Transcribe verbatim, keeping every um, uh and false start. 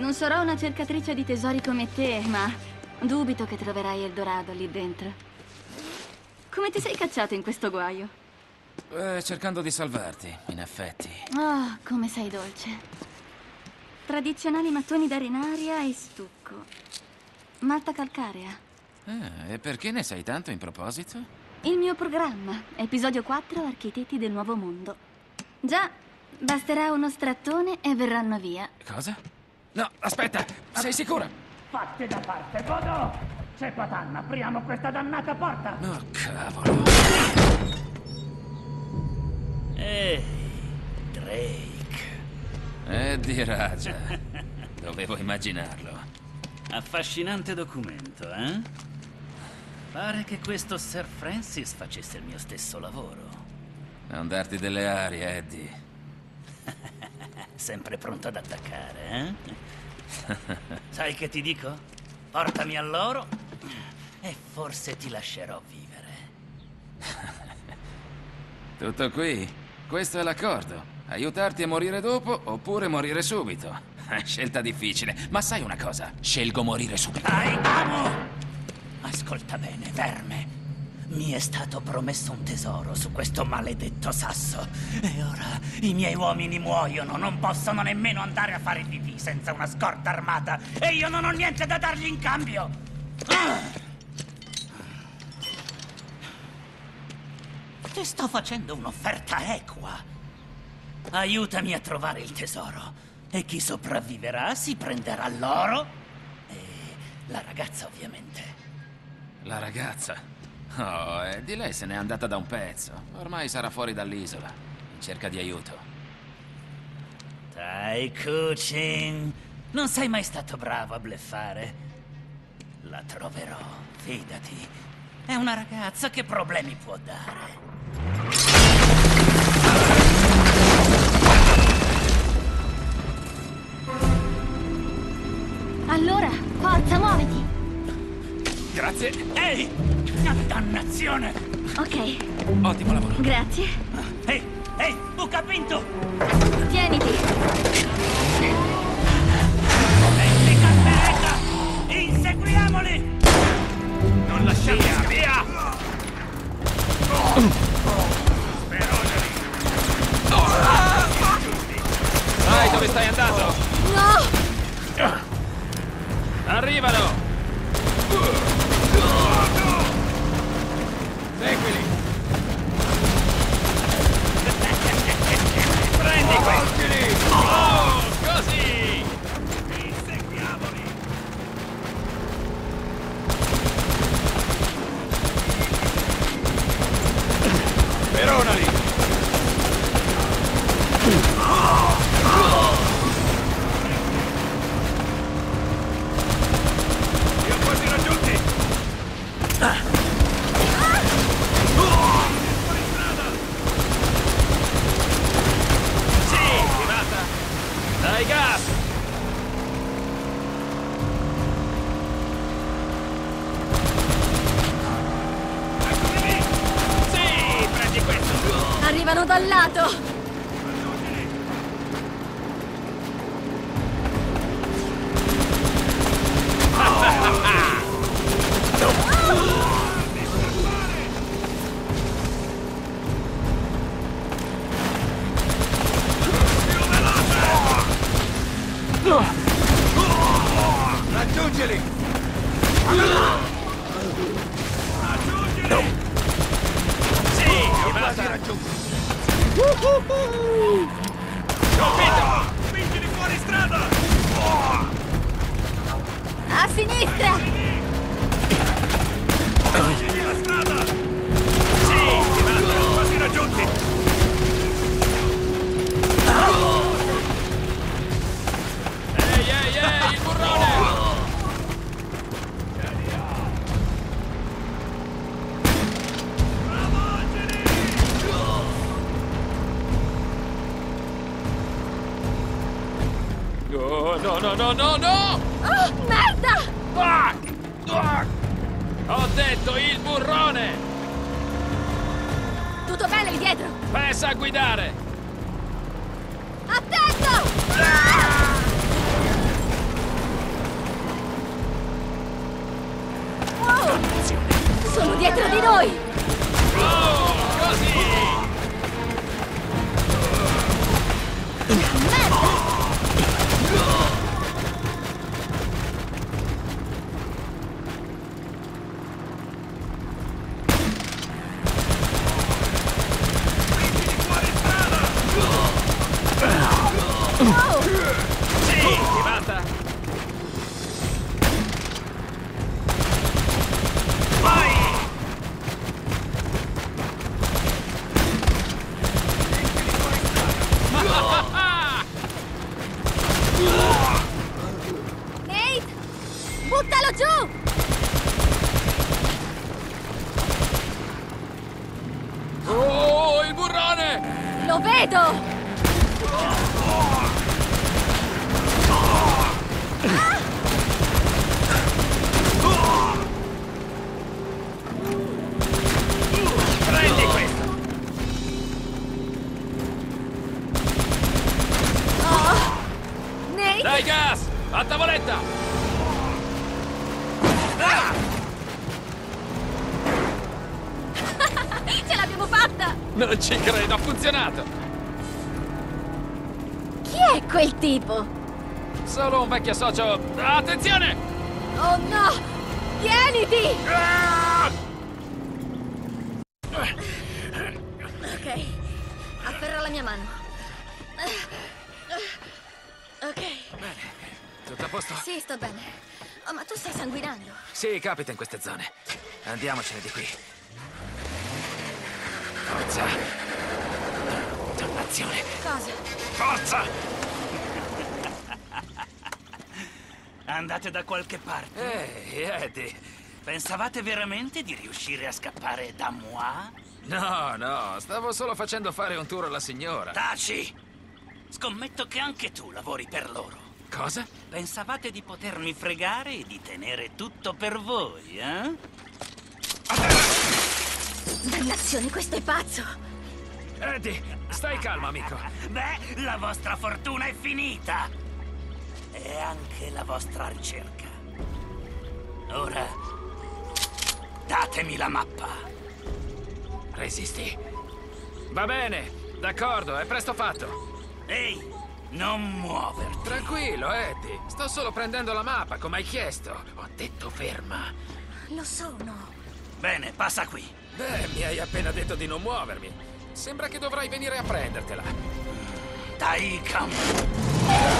Non sarò una cercatrice di tesori come te, ma dubito che troverai Eldorado lì dentro. Come ti sei cacciato in questo guaio? Eh, cercando di salvarti, in effetti. Oh, come sei dolce. Tradizionali mattoni d'arenaria e stucco. Malta calcarea. Eh, e perché ne sai tanto in proposito? Il mio programma, episodio quattro, Architetti del Nuovo Mondo. Già, basterà uno strattone e verranno via. Cosa? No, aspetta, sei sicura? Fatte da parte, Godot! C'è Patanna, apriamo questa dannata porta! Oh, cavolo. Ehi, Drake. Eddie Raja. Dovevo immaginarlo. Affascinante documento, eh? Pare che questo Sir Francis facesse il mio stesso lavoro. Non darti delle arie, Eddie. Sempre pronto ad attaccare, eh? Sai che ti dico? Portami a loro e forse ti lascerò vivere. Tutto qui? Questo è l'accordo. Aiutarti a morire dopo oppure morire subito. Scelta difficile, ma sai una cosa? Scelgo morire subito. Dai, amo! Ascolta bene, verme. Mi è stato promesso un tesoro su questo maledetto sasso. E ora i miei uomini muoiono, non possono nemmeno andare a fare pipì senza una scorta armata. E io non ho niente da dargli in cambio. Ah! Ti sto facendo un'offerta equa. Aiutami a trovare il tesoro. E chi sopravviverà si prenderà l'oro e la ragazza, ovviamente. La ragazza? Oh, Eddie, lei se n'è andata da un pezzo. Ormai sarà fuori dall'isola, in cerca di aiuto. Dai, Kuchin. Non sei mai stato bravo a bluffare. La troverò, fidati. È una ragazza che problemi può dare. Allora, forza, muoviti! Grazie. Ehi! Dannazione! Ok. Ottimo lavoro. Grazie. Ehi! Ehi! Buca pinto! Tieniti! Metti calderetta! Inseguiamoli! Non lasciarli via! Via! Speronali! Sai dove stai andando? No! Arrivano! Seguili! Prendi questi! Oh, così! Inseguiamoli! Speronali! Li ho quasi raggiunti! Dai gas! Eccomi lì! Sì, prendi questo! Arrivano dal lato! Raggiungili! Raggiungili! Sì, Quasi raggiunto! Colpito! Spingili fuori strada! A sinistra! Spingili la strada! Sì, basta, quasi raggiunti! Ehi, ehi, ehi, il burrone! Oh, no, no, no, no, no! Oh, merda! Fuck! Fuck! Ho detto il burrone! Tutto bene lì dietro? Pensa a guidare! Attento! noi! Oh, così! Merda! Oh! Sì, ti basta! Vai! Nate! Buttalo giù! Oh, il burrone! Lo vedo! Prendi questo! Oh! Nate! Dai gas! A tavoletta! Ah! Ce l'abbiamo fatta! Non ci credo, ha funzionato! Chi è quel tipo? Solo un vecchio socio... Attenzione! Oh no! Tieniti! Ah! Ok, afferra la mia mano. Ok, Tutto a posto? sì, sto bene. Oh, ma tu stai sanguinando. Sì, capita in queste zone. Andiamocene di qui. Forza! Dannazione! Cosa? Forza! Andate da qualche parte? Ehi, Eddie! Pensavate veramente di riuscire a scappare da moi? No, no, stavo solo facendo fare un tour alla signora. Taci! Scommetto che anche tu lavori per loro. Cosa? Pensavate di potermi fregare e di tenere tutto per voi, eh? Dannazione, questo è pazzo! Eddie, stai calmo, amico. Beh, la vostra fortuna è finita! E anche la vostra ricerca. Ora, datemi la mappa. Resisti. Va bene, d'accordo, è presto fatto. Ehi, non muoverti. Tranquillo, Eddie. Sto solo prendendo la mappa, come hai chiesto. Ho detto ferma. Lo sono. Bene, passa qui. Beh, mi hai appena detto di non muovermi. Sembra che dovrai venire a prendertela. Dai, campo.